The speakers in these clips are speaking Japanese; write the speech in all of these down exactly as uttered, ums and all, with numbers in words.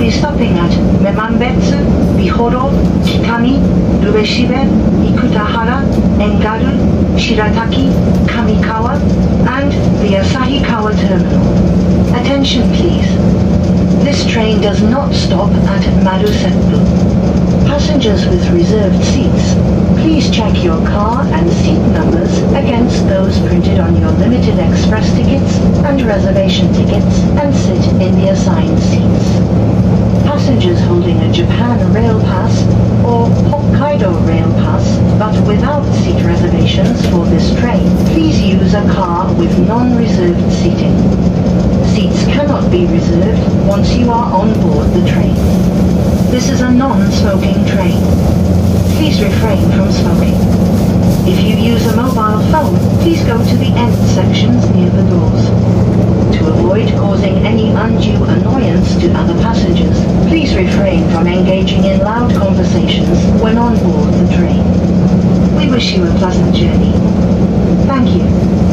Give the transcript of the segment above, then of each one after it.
be stopping at Memambetsu, Bihoro, Kitami, Ueshibe, Ikutahara, Engaru, Shirataki, Kamikawa, and the Asahikawa terminal. Attention please. This train does not stop at Marusetsu. Passengers with reserved seats, please check your car and seat numbers against those printed on your limited express tickets and reservation tickets and sit in the assigned seats. Passengers holding a Japan Rail Pass or Hokkaido Rail Pass but without seat reservations for this train, please use a car with non-reserved seating. Seats cannot be reserved once you are on board the train. This is a non-smoking train. Please refrain from smoking. If you use a mobile phone, please go to the end sections near the doors. To avoid causing any undue annoyance to other passengers, please refrain from engaging in loud conversations when on board the train. We wish you a pleasant journey. Thank you.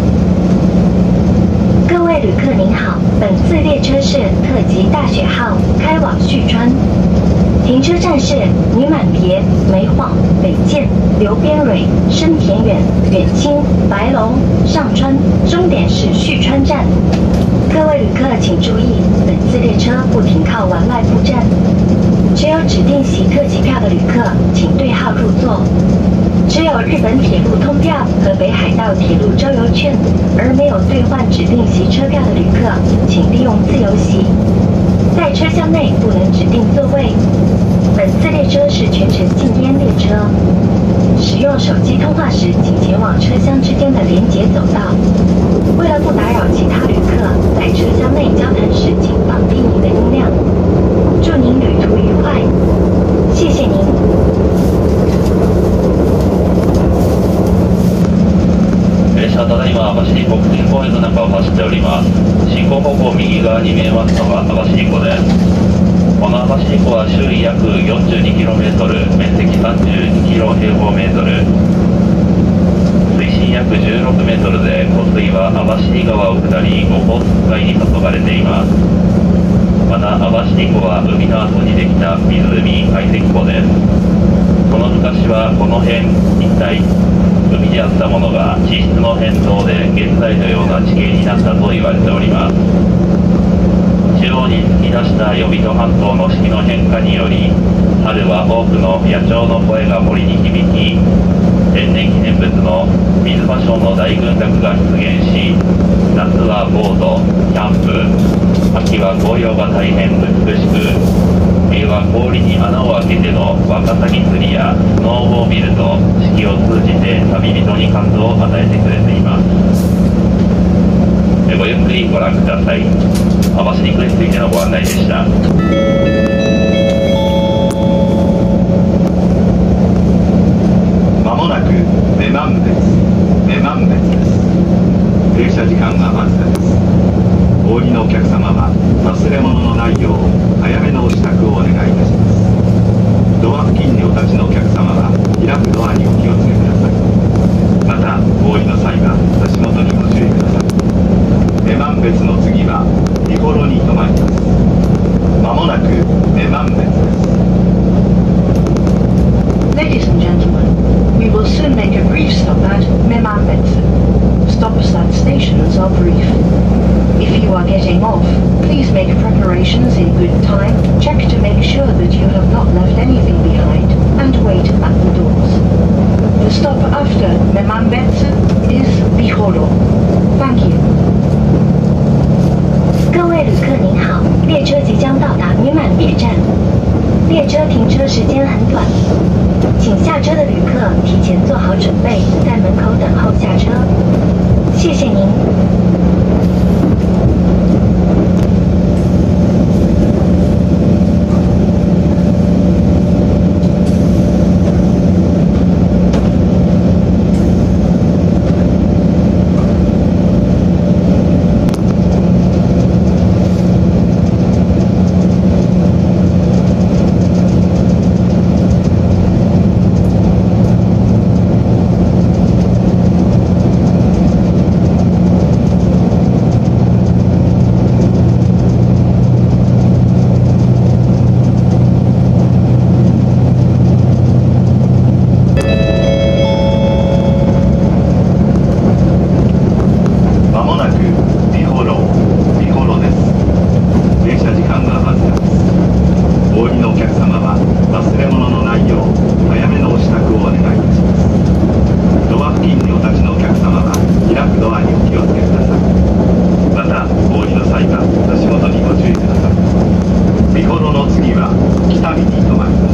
各位旅客您好，本次列车是特急大雪号，开往旭川。停车站是女满别、梅晃、北见、刘边蕊、深田远、远清、白龙、上川，终点是旭川站。各位旅客请注意，本次列车不停靠丸外部站，只有指定席特急票的旅客，请对号入座。只有日本铁路通票和北海道铁路周游券，而没有兑换指定席车票的旅客，请利用自由席。在车厢内不能指定座位。本次列车是全程禁烟列车，使用手机通话时，请前往车厢之间的连接走道。为了不打扰其他旅客，在车厢内交谈时，请放低您的音量。祝您旅途愉快，谢谢您。 列車ただいま網走国定公園の中を走っております。進行方向右側に見えますのが網走湖です。この網走湖は周囲約 よんじゅうにキロメートル、面積 さんじゅうにキロ平方メートル、水深約じゅうろくメートルで、湖水は網走川を下りオホーツク海に注がれています。また網走湖は海の後にできた湖、海石湖です。この昔はこの辺一帯海であったものが地質の変動で現在のような地形になったと言われております。中央に突き出した予備戸半島の四季の変化により、春は多くの野鳥の声が森に響き、天然記念物の水芭蕉の大群落が出現し、夏はボート、キャンプ、秋は紅葉が大変美しく、冬は氷に穴を開けてのワカサギ釣りやスノーモービルと四季を通じて旅人に感動を与えてくれています。ごゆっくりご覧ください。網走湖についてのご案内でした。 まもなく女満別女満別です。停車時間はわずかです。お降りのお客様は忘れ物のないよう早めのお支度をお願いいたします。ドア付近にお立ちのお客様は開くドアにお気をつけください。またお降りの際は足元にご注意ください。女満別の次は美幌に停まります。まもなく女満別です。 Ladies and gentlemen, we will soon make a brief stop at Memambetsu. Stops at stations are brief. If you are getting off, please make preparations in good time, check to make sure that you have not left anything behind, and wait at the doors. The stop after Memambetsu is Bihoro. Thank you. 各位旅客您好，列车即将到达女满别站，列车停车时间很短，请下车的旅客提前做好准备，在门口等候下车。谢谢您。 りのお客様は忘れ物のないよう早めのお支度をお願いいたします。ドア付近にお立ちのお客様は開くドアにお気をつけください。またお降りの際は足元にご注意ください。美幌の次は北見に停まります。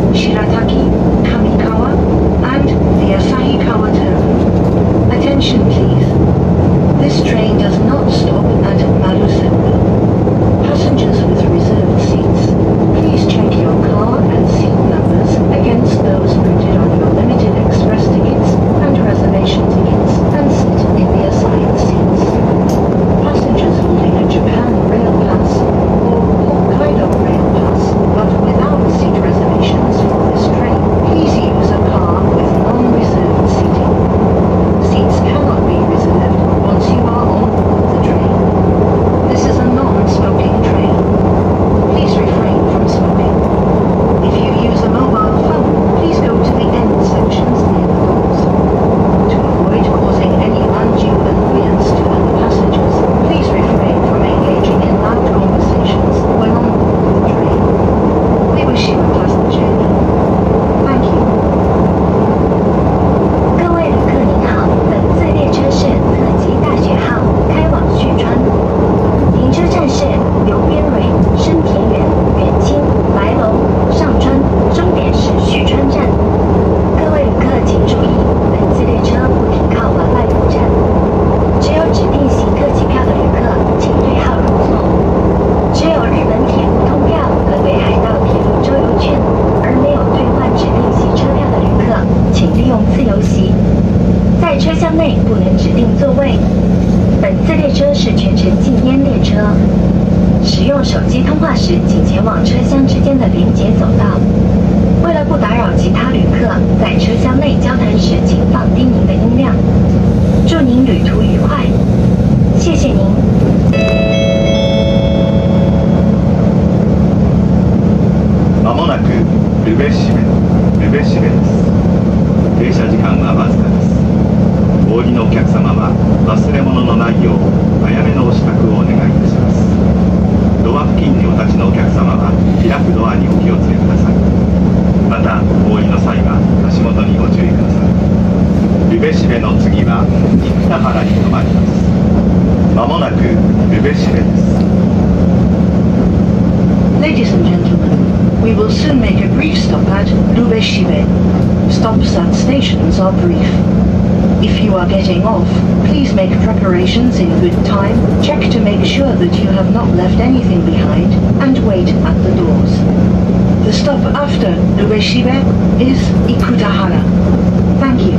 Shirataki, Kamikawa, and the Asahikawa Terminal. Attention 不能指定座位。本次列车是全程禁烟列车，使用手机通话时仅前往车厢之间的连接走道。为了不打扰其他旅客，在车厢内交谈时请放低您的音量。祝您旅途愉快，谢谢您。 まもなくルベシベルベシベです。停車時間はわずかです。お降りのお客様は忘れ物のないよう早めのお支度をお願いいたします。ドア付近にお立ちのお客様は開くドアにお気をつけください。またお降りの際は足元にご注意ください。ルベシベの次は生田原に停まります。まもなくルベシベです。 Ladies and gentlemen, we will soon make a brief stop at Lubezhibe. Stops at stations are brief. If you are getting off, please make preparations in good time, check to make sure that you have not left anything behind, and wait at the doors. The stop after Lubezhibe is Ikutahara. Thank you.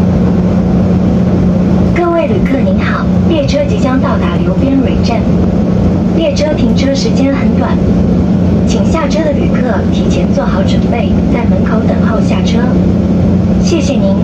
各位旅客您好，列车即将到达流边蕊站，列车停车时间很短，请下车的旅客提前做好准备，在门口等候下车。谢谢您。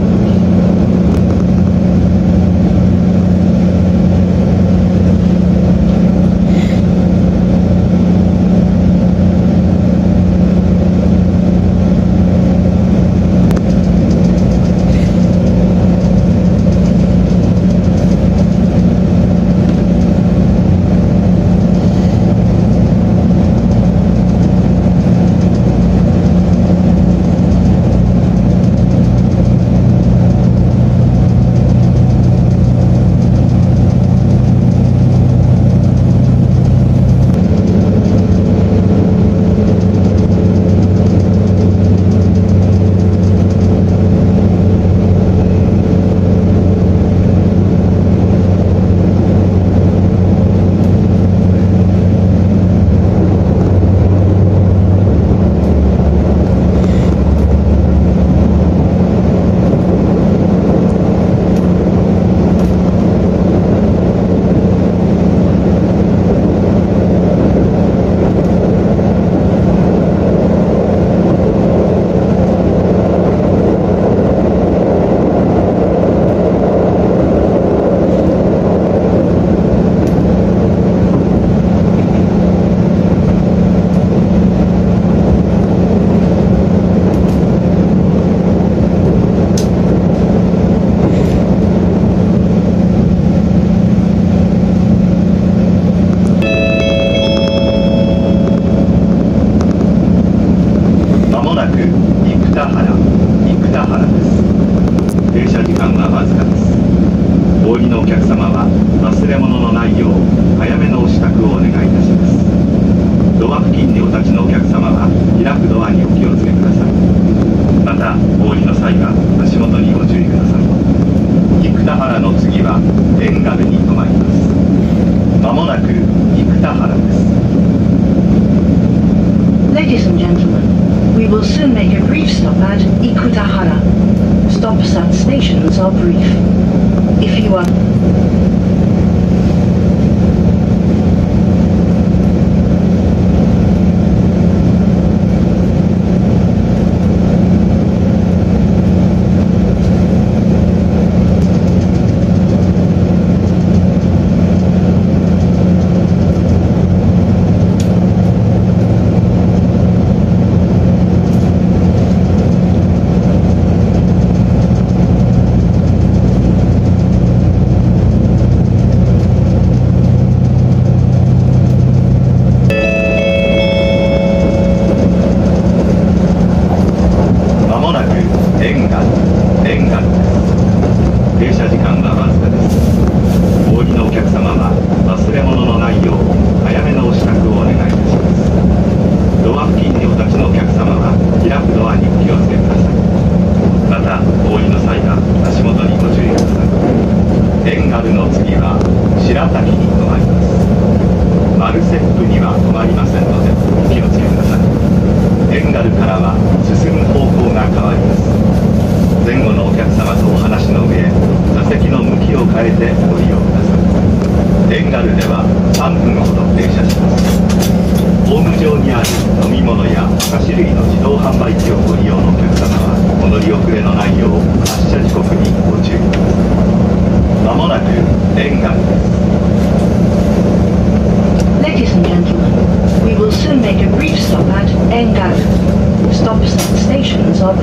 Ladies and gentlemen, we will soon make a brief stop at Ikutahara. Stops at stations are brief. If you are... んぷんほど停車します。ホーム上にある飲み物やお菓子類の自動販売機をご利用のお客様はお乗り遅れのないよう発車時刻にご注意ください。まもなくエンガルです。 Ladies and gentlemen, we will soon make a brief stop at Engaru. Stops at stations of...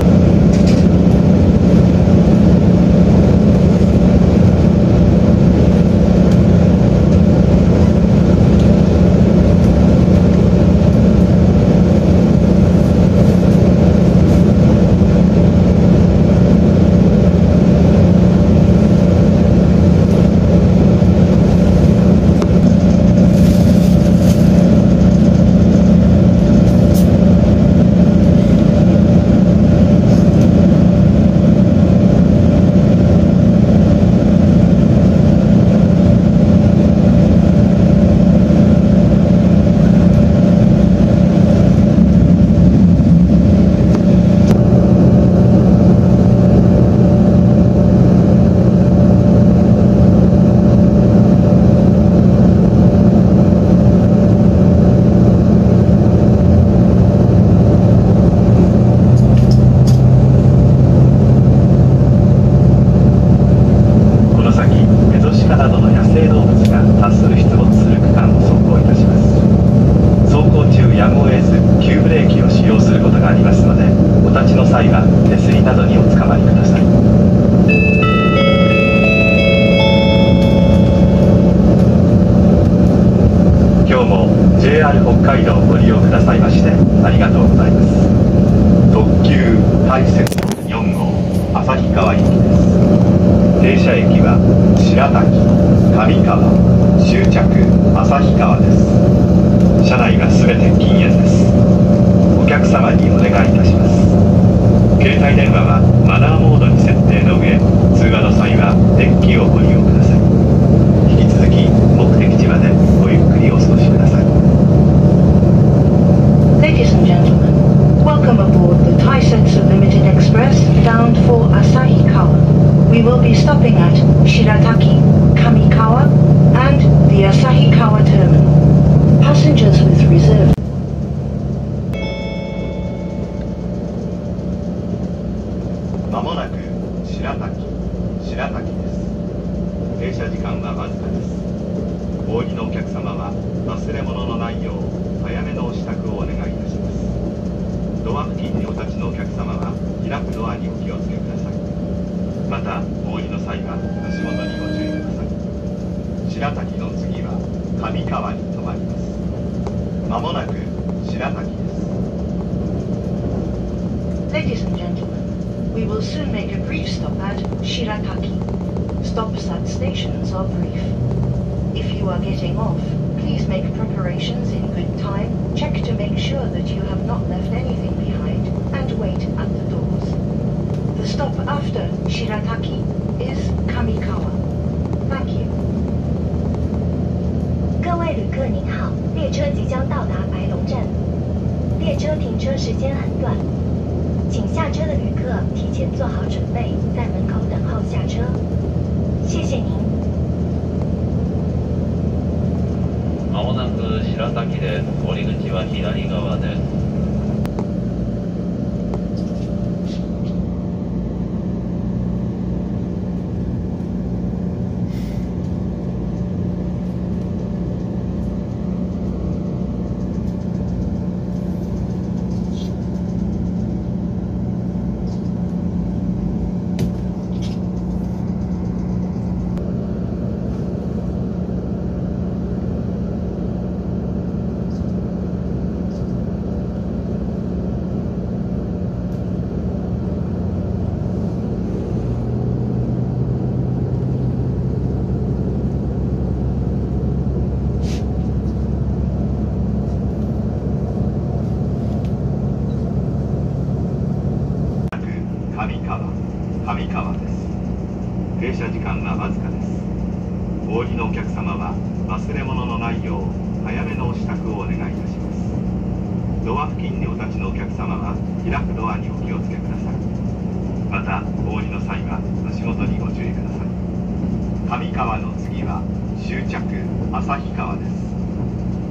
上川の次は終着旭川です。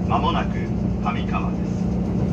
まもなく上川です。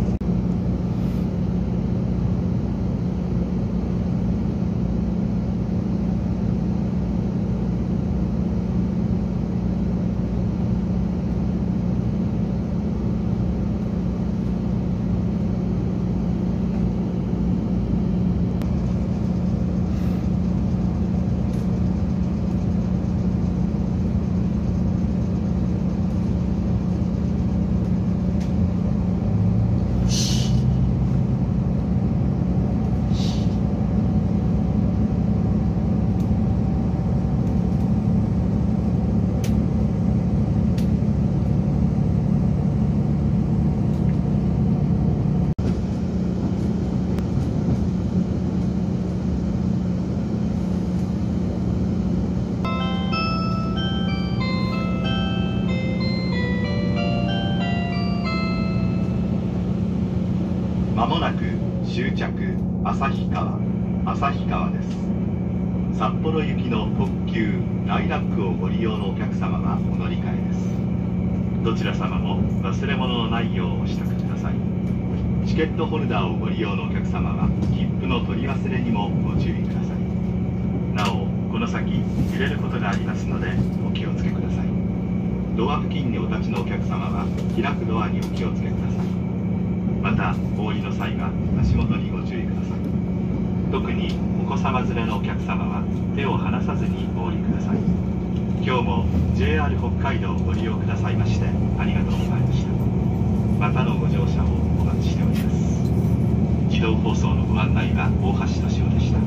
まもなく終着旭川旭川です。札幌行きの特急ライラックをご利用のお客様はお乗り換えです。どちら様も忘れ物のないようお支度ください。チケットホルダーをご利用のお客様は切符の取り忘れにもご注意ください。なおこの先揺れることがありますのでお気をつけください。ドア付近にお立ちのお客様は開くドアにお気をつけください。またお降りの際は足元にご注意ください。特にお子様連れのお客様は手を離さずにお降りください。今日も ジェイアール 北海道をご利用くださいましてありがとうございました。またのご乗車をお待ちしております。自動放送のご案内は大橋俊夫でした。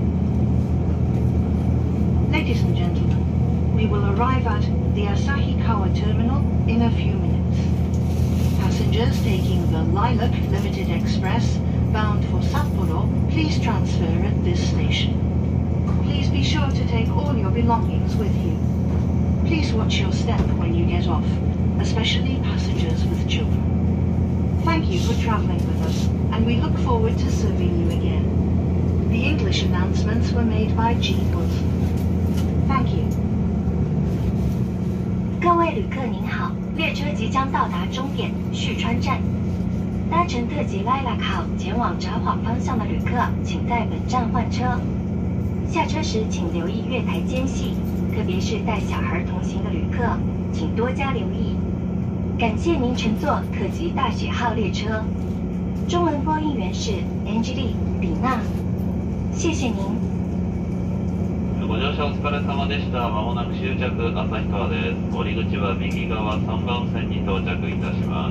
Ladies and gentlemen, we will arrive at the Asahikawa terminal in a few minutes. Passengers taking the Lilac Limited Express bound for Sapporo, please transfer at this station. Please be sure to take all your belongings with you. Please watch your step when you get off, especially passengers with children. Thank you for traveling with us, and we look forward to serving you again. The English announcements were made by Jean Wilson. Thank you. 各位旅客您好，列车即将到达终点旭川站。搭乘特急 Lilac 号前往札幌方向的旅客，请在本站换车。下车时请留意月台间隙，特别是带小孩同行的旅客，请多加留意。感谢您乘坐特急大雪号列车。中文播音员是 Angeli 李娜，谢谢您。 ご乗車お疲れ様でした。まもなく終着旭川です。降り口は右側さんばん線に到着いたします。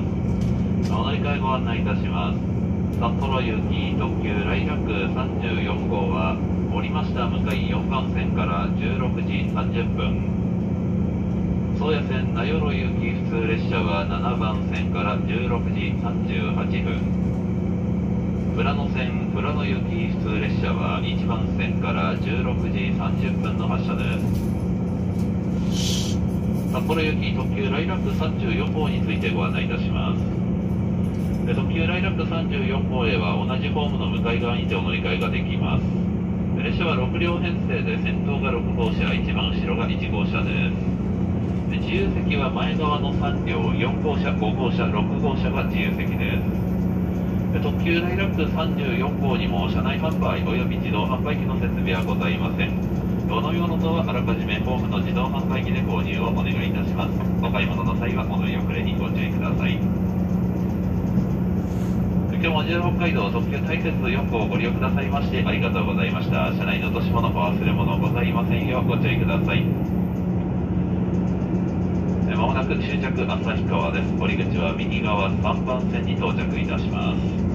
お乗り換えご案内いたします。札幌行き特急ライラックさんじゅうよん号は降りました向かいよんばん線からじゅうろくじさんじゅっぷん。宗谷線名寄行き普通列車はななばん線からじゅうろくじさんじゅうはっぷん。富良野線富良野行き普通列車はいちばん線からじゅうろくじさんじゅっぷんの発車です。札幌行き特急ライラックさんじゅうよん号についてご案内いたします。特急ライラックさんじゅうよん号へは同じホームの向かい側にてお乗り換えができます。列車はろく両編成で先頭がろく号車、一番後ろがいち号車です。自由席は前側のさん両、よん号車、ご号車、ろく号車が自由席です。特急ライラックさんじゅうよん号にも車内販売および自動販売機の設備はございません。お飲み物とはあらかじめホームの自動販売機で購入をお願いいたします。お買い物の際はお乗り遅れにご注意ください。今日も ジェイアール 北海道特急大雪よん号をご利用くださいましてありがとうございました。車内の落とし物お忘れ物ございませんようご注意ください。まもなく終着旭川です。降り口は右側さんばん線に到着いたします。